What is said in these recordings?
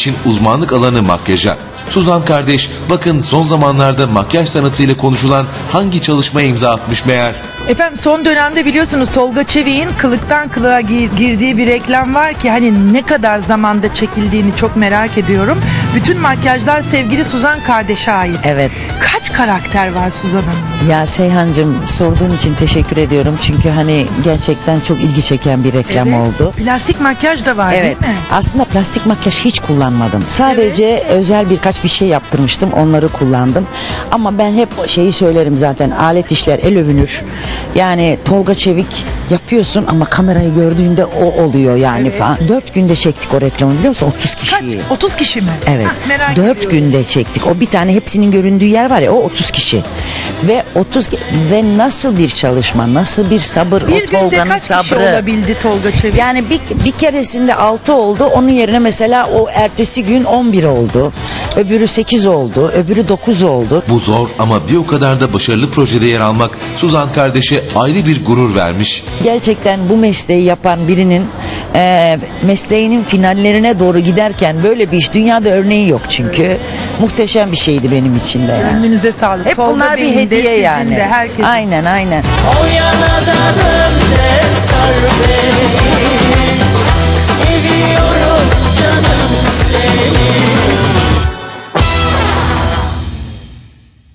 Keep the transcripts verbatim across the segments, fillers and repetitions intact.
için uzmanlık alanı makyaja. Suzan kardeş, bakın son zamanlarda makyaj sanatıyla konuşulan hangi çalışmaya imza atmış meğer? Efendim son dönemde biliyorsunuz Tolga Çevik'in kılıktan kılığa gir- girdiği bir reklam var ki hani ne kadar zamanda çekildiğini çok merak ediyorum. Bütün makyajlar sevgili Suzan kardeşe ait. Evet. Kaç karakter var Suzan Hanım? Ya Seyhancığım, sorduğun için teşekkür ediyorum. Çünkü hani gerçekten çok ilgi çeken bir reklam Evet. oldu. Plastik makyaj da var Evet. değil mi? Aslında plastik makyaj hiç kullanmadım. Sadece özel birkaç bir şey yaptırmıştım. Onları kullandım. Ama ben hep şeyi söylerim zaten. Alet işler el övünür. Yani Tolga Çevik yapıyorsun ama kamerayı gördüğünde o oluyor yani Evet. falan. Dört günde çektik o reklamı, biliyor musun? otuz kişi. Kaç? otuz kişi mi? Evet. Hah, merak Dört ediyorum. günde çektik. O bir tane hepsinin göründüğü yer var ya, o otuz kişi. Ve otuz ve nasıl bir çalışma, nasıl bir sabır, Bir o günde Tolga'nın kaç kişi sabrı. olabildi Tolga Çevik? Yani bir, bir keresinde altı oldu. Onun yerine mesela o ertesi gün on bir oldu. Öbürü sekiz oldu. Öbürü dokuz oldu. Bu zor ama bir o kadar da başarılı projede yer almak Suzan kardeşe ayrı bir gurur vermiş. Gerçekten bu mesleği yapan birinin e, mesleğinin finallerine doğru giderken böyle bir iş dünyada örneği yok çünkü. Muhteşem bir şeydi benim için de yani. Önünüze sağlık. Hep Tolga bunlar bir Bey'in de, hediye sizin yani. de, herkesin. Aynen aynen. O yana da dön de sar beni. Seviyorum canım seni.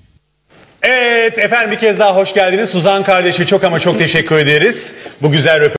Evet efendim, bir kez daha hoş geldiniz. Suzan kardeşe çok ama çok teşekkür ederiz. Bu güzel röportaj